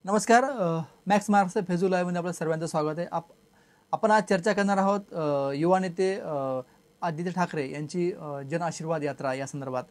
नमस्कार. Max marks फेजू लाईव्हमध्ये आपलं सर्वांचं स्वागत आहे. आपण आज चर्चा करणार आहोत युवा नेते आदित्य ठाकरे यांची जन आशीर्वाद यात्रा या संदर्भात.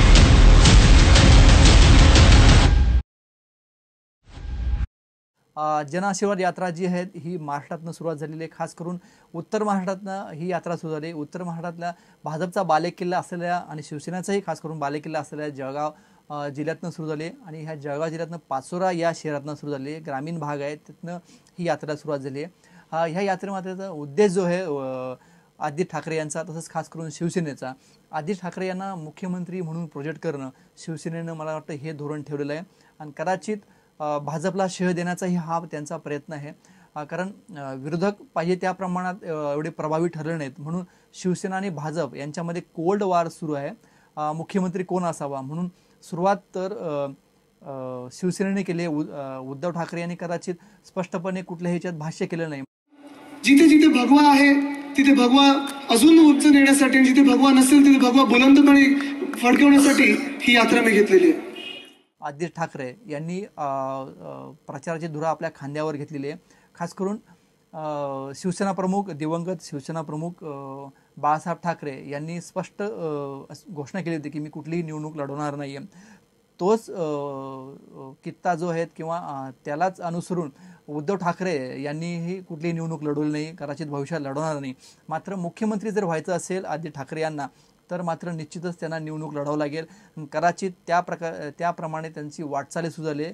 जन आशीर्वाद यात्रा जी आहे ही महाराष्ट्रातून सुरुवात झालेली आहे. खास करून उत्तर महाराष्ट्रातनं ही यात्रा सुरू झाली. उत्तर महाराष्ट्रातल्या भाजपचा बालेकिल्ला असलेल्या आणि शिवसेनेचाही खास करून बालेकिल्ला असलेल्या जळगाव जिल्ह्यातनं सुरू झाली आणि ह्या जळगाव जिल्ह्यातनं पाचोरा या शहरातनं सुरू झाली. ग्रामीण भाग आहे तिथनं ही यात्रा सुरुवात झाली आहे. ह्या यात्रेमात्रेचा उद्देश जो आहे आदित्य ठाकरे यांचा, तसंच खास करून शिवसेनेचा, आदित्य ठाकरे यांना मुख्यमंत्री म्हणून प्रोजेक्ट करणं शिवसेनेनं मला वाटतं हे धोरण ठेवलेलं आहे. आणि कदाचित भाजपला शह देण्याचाही हा त्यांचा प्रयत्न आहे. कारण विरोधक पाहिजे त्या प्रमाणात एवढे प्रभावी ठरले नाहीत, म्हणून शिवसेना आणि भाजप यांच्यामध्ये कोल्ड वॉर सुरू आहे. मुख्यमंत्री कोण असावा म्हणून सुरुवात तर शिवसेनेने केली. उद्धव ठाकरे यांनी कदाचित स्पष्टपणे कुठल्याही ह्याच्यात भाष्य केलं नाही. जिथे जिथे भगवा आहे तिथे भगवा अजून उंच नेण्यासाठी, जिथे भगवा नसेल तिथे भगवा बुलंदपणे फडकवण्यासाठी ही यात्रा मी घेतलेली आहे. आदित्य ठाकरे यांनी प्रचाराची धुरा आपल्या खांद्यावर घेतलेली आहे. खास करून शिवसेना प्रमुख, दिवंगत शिवसेना प्रमुख बाळासाहेब ठाकरे यांनी स्पष्ट घोषणा केली होती की मी कुठलीही निवडणूक लढवणार नाही आहे. तोच कित्ता जो आहे किंवा त्यालाच अनुसरून उद्धव ठाकरे यांनीही कुठलीही निवडणूक लढवली नाही, कदाचित भविष्यात लढवणार नाही. मात्र मुख्यमंत्री जर व्हायचं असेल आदित्य ठाकरे यांना तर मात्र निश्चितच त्यांना निवडणूक लढावं लागेल. कदाचित त्याप्रमाणे त्यांची वाटचाली सुरू झाली.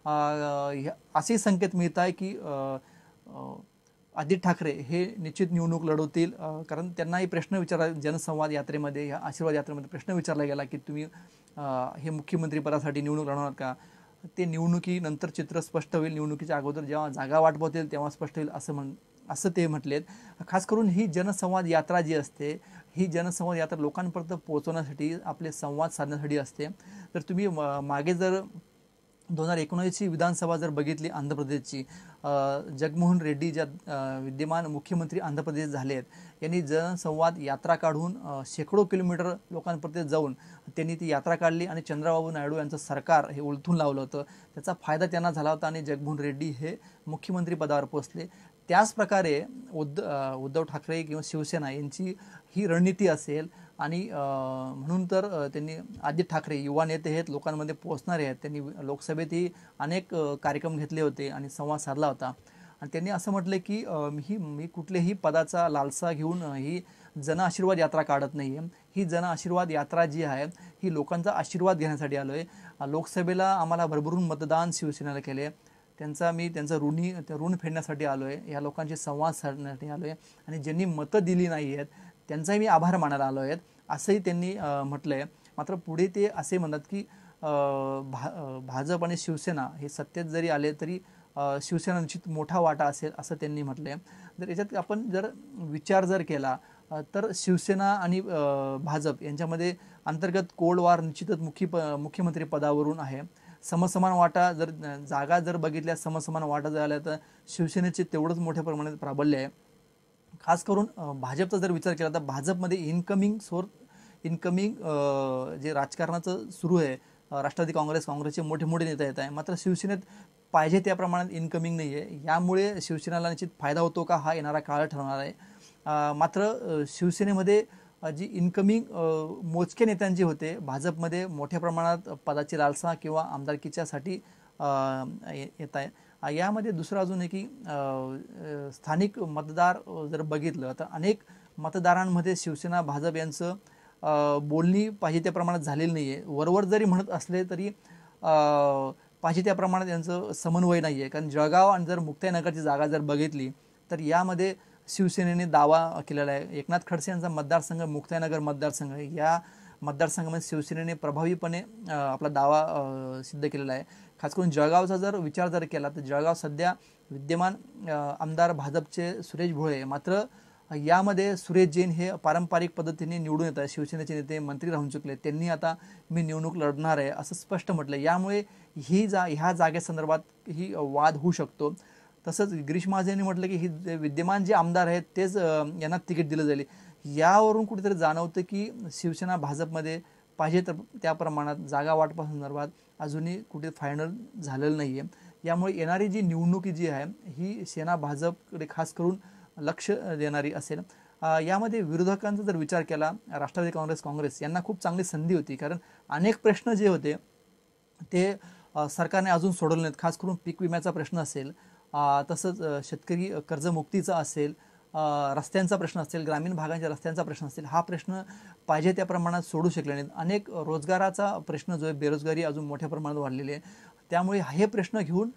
असे संकेत मिळत आहे की आदित्य ठाकरे हे निश्चित निवडणूक लढवतील. कारण त्यांनाही प्रश्न विचारला जनसंवाद यात्रेमध्ये, ह्या आशीर्वाद यात्रेमध्ये प्रश्न विचारला गेला की तुम्ही हे मुख्यमंत्रीपदासाठी निवडणूक लढवणार का. ते निवडणुकीनंतर चित्र स्पष्ट होईल, निवडणुकीच्या अगोदर जेव्हा जागा वाटप होतील तेव्हा स्पष्ट होईल असं ते म्हटलेत. खास करून ही जनसंवाद यात्रा जी असते, ही जनसंवाद यात्रा लोकांपर्यंत पोहोचवण्यासाठी, आपले संवाद साधण्यासाठी असते. तर तुम्ही मागे जर 2019ची विधानसभा जर बघितली आंध्र प्रदेशची, जगनमोहन रेड्डी ज्या विद्यमान मुख्यमंत्री आंध्र प्रदेश झाले आहेत, यांनी जनसंवाद यात्रा काढून शेकडो किलोमीटर लोकांपर्यंत जाऊन त्यांनी ती यात्रा काढली आणि चंद्रबाबू नायडू यांचं सरकार हे उलथून लावलं होतं. त्याचा फायदा त्यांना झाला होता आणि जगनमोहन रेड्डी हे मुख्यमंत्री पदावर पोहोचले. त्याच प्रकारे उद्धव ठाकरे किंवा शिवसेना यांची ही रणनीती असेल आणि म्हणून तर त्यांनी आदित्य ठाकरे युवा नेते आहेत, लोकांमध्ये पोहोचणारे आहेत. त्यांनी लोकसभेतही अनेक कार्यक्रम घेतले होते आणि संवाद साधला होता. आणि त्यांनी असं म्हटलं की मी कुठल्याही पदाचा लालसा घेऊन ही जन आशीर्वाद यात्रा काढत नाही आहे. ही जन आशीर्वाद यात्रा जी आहे ही लोकांचा आशीर्वाद घेण्यासाठी आलो आहे. लोकसभेला आम्हाला भरभरून मतदान शिवसेनेला केले, त्यांचं ऋण फेडण्यासाठी आलो आहे. या लोकांचे संवाद साधण्यासाठी आलो आहे आणि ज्यांनी मतं दिली नाही आहेत त्यांचाही मी आभार मानायला आलो आहेत, असंही त्यांनी म्हटलं आहे. मात्र पुढे ते असे म्हणतात की भाजप आणि शिवसेना हे सत्तेत जरी आले तरी शिवसेना निश्चित मोठा वाटा असेल असं त्यांनी म्हटलं आहे. जर याच्यात आपण जर विचार जर केला तर शिवसेना आणि भाजप यांच्यामध्ये अंतर्गत कोल्ड वॉर निश्चितच मुख्यमंत्री पदावरून आहे. समसमान वाटा जर जागा जर बघितल्या, समसमान वाटा जर आल्या तर शिवसेनेचे तेवढंच मोठ्या प्रमाणात प्राबल्य आहे. खास करून भाजपचा जर विचार केला तर भाजपमध्ये इनकमिंग जे राजकारणाचं सुरू आहे, राष्ट्रवादी काँग्रेसचे मोठे नेते येत आहे. मात्र शिवसेनेत पाहिजे त्या प्रमाणात इनकमिंग नाही आहे. यामुळे शिवसेनेला निश्चित फायदा होतो का हा येणारा काळ ठरणार आहे. मात्र शिवसेनेमध्ये जी इनकमिंग मोजके नेत्यांचे होते, भाजपमध्ये मोठ्या प्रमाणात पदाची लालसा किंवा आमदारकीच्यासाठी येत आहे. यामध्ये दुसरं अजून आहे की स्थानिक मतदार जर बघितलं तर अनेक मतदारांमध्ये शिवसेना भाजप यांचं बोलणी पाहिजे त्या प्रमाणात झालेलं नाही आहे. वरवर जरी म्हणत असले तरी पाहिजे त्या प्रमाणात यांचं समन्वय नाही आहे. कारण जळगाव आणि जर मुक्ताईनगरची जागा जर बघितली तर यामध्ये शिवसेनेने दावा केलेला आहे. एकनाथ खडसे यांचा मतदारसंघ मुक्ताईनगर मतदारसंघ, या मतदारसंघामध्ये शिवसेनेने प्रभावीपणे आपला दावा सिद्ध केलेला आहे. खास करून जळगावचा जर विचार जर केला तर जळगाव सध्या विद्यमान आमदार भाजपचे सुरेश भोळे, मात्र यामध्ये सुरेश जैन हे पारंपरिक पद्धतीने निवडून येत आहे. शिवसेनेचे नेते मंत्री राहून चुकले, त्यांनी आता मी निवडणूक लढणार आहे असं स्पष्ट म्हटलं. यामुळे ह्या जागेसंदर्भात ही वाद होऊ शकतो. तसंच गिरीश महाजन यांनी म्हटलं की ही विद्यमान जे आमदार आहेत तेच यांना तिकीट दिलं जाईल. यावरून कुठेतरी जाणवतं की शिवसेना भाजपमध्ये पाहिजे तर त्या प्रमाणात जागा वाटपासंदर्भात अजूनही कुठे फायनल झालेलं नाही आहे. यामुळे येणारी जी निवडणूक जी आहे ही सेना भाजपकडे खास करून लक्ष देणारी असेल। यामध्ये विरोधकांचा जर विचार केला, राष्ट्रवादी काँग्रेस यांना खूप चांगली संधी होती, कारण अनेक प्रश्न जे होते ते सरकारने अजून सोडवले नाहीत। खास करून पीक विम्याचा प्रश्न असेल, तसंच शेतकरी कर्जमुक्तीचा असेल, रस्त्यांचा प्रश्न असेल, ग्रामीण भागांच्या रस्त्यांचा प्रश्न असेल, हा प्रश्न पाहिजे त्या प्रमाणात सोडू शकले नाहीत। अनेक रोजगाराचा प्रश्न जो आहे, बेरोजगारी अजून मोठ्या प्रमाणात वाढलेली आहे, त्यामुळे हे प्रश्न घेऊन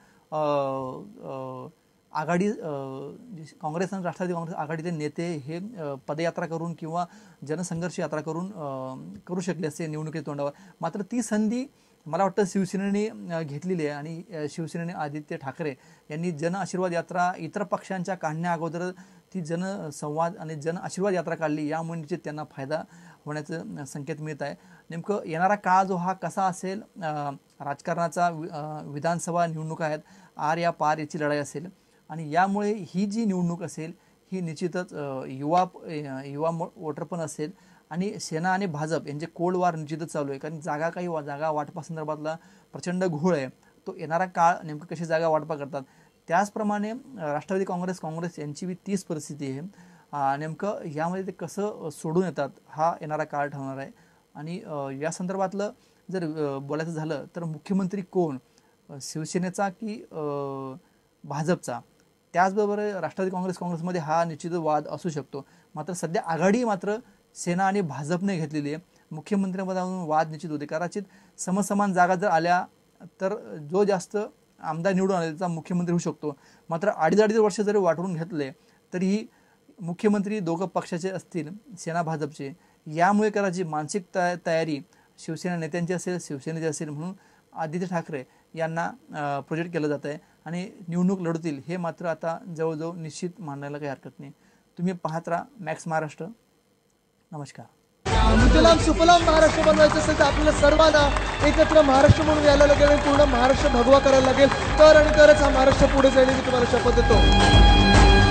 आघाडी काँग्रेस आणि राष्ट्रवादी काँग्रेस आघाडीचे नेते हे पदयात्रा करून किंवा जनसंघर्ष यात्रा करून करू शकले असते निवडणुकीच्या तोंडावर। मात्र ती संधी मला वाटतं शिवसेनेने घेतलेली आहे आणि शिवसेनेने आदित्य ठाकरे यांनी जन आशीर्वाद यात्रा इतर पक्षांच्या काढण्या अगोदर ती जनसंवाद आणि जन आशीर्वाद यात्रा काढली, यामुळे निश्चित त्यांना फायदा होण्याचं संकेत मिळत आहे। नेमकं येणारा काळ जो हा कसा असेल, राजकारणाचा विधानसभा निवडणुका आहेत, आर या पार याची लढाई असेल आणि यामुळे ही जी निवडणूक असेल ही निश्चितच युवा वोटर पण असेल आणि सेना आणि भाजप यांचे कोल्ड वॉर निश्चितच चालू आहे, कारण जागा वाटपासंदर्भातला प्रचंड घोळ आहे। तो येणारा काळ नेमकं कशी जागा वाटपा करतात, त्याचप्रमाणे राष्ट्रवादी काँग्रेस यांची बी तीच परिस्थिती आहे। नेमकं यामध्ये ते कसं सोडून येतात हा येणारा काळ ठरणार आहे। आणि या संदर्भातलं जर बोलायचं झालं तर मुख्यमंत्री कोण, शिवसेनेचा की भाजपचा, त्याचबरोबर राष्ट्रवादी काँग्रेसमध्ये हा निश्चित वाद असू शकतो। मात्र सध्या आघाडी मात्र सेना आणि भाजपने घेतलेली आहे। मुख्यमंत्र्यांपदावरून वाद निश्चित होते, कदाचित समसमान जागा जर आल्या तर जो जास्त आमदार निवडून आले त्याचा मुख्यमंत्री होऊ शकतो। मात्र अडीच वर्ष जरी वाटून घेतले तरीही मुख्यमंत्री दोघं पक्षाचे असतील, सेना भाजपचे, यामुळे करायची मानसिक तयारी शिवसेना नेत्यांची असेल, शिवसेनेची असेल, म्हणून आदित्य ठाकरे यांना प्रोजेक्ट केलं जात आहे आणि निवडणूक लढवतील हे मात्र आता जवळजवळ निश्चित मानायला काही हरकत नाही। तुम्ही पाहत राहा मॅक्स महाराष्ट्र। नमस्कार। सुजलाम सुफलाम महाराष्ट्र बनवायचं असेल तर आपल्याला सर्वांना एकत्र महाराष्ट्र म्हणून यायला लागेल आणि पूर्ण महाराष्ट्र भगवा करायला लागेल, तर आणि तरच हा महाराष्ट्र पुढे जाईल, मी तुम्हाला शपथ देतो।